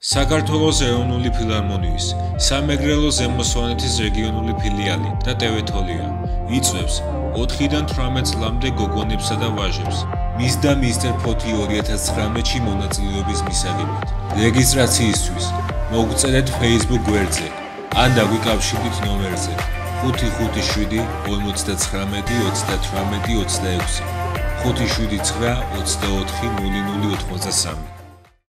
საქართველოს ეროვნული ფილარმონიის, სამეგრელო ზემო სვანეთის რეგიონული ფილიალი და ტევეთოლია იწვევს 4-დან 18 წლამდე გოგონებსა და ვაჟებს მის და მისტერ ფოთი 2019-ში მონაწილეობის მისაღებად. რეგისტრაციისთვის მოგწერეთ Facebook გვერდზე ან დაგვიკავშირდით ნომერზე 557 59 38 26 579 24 0083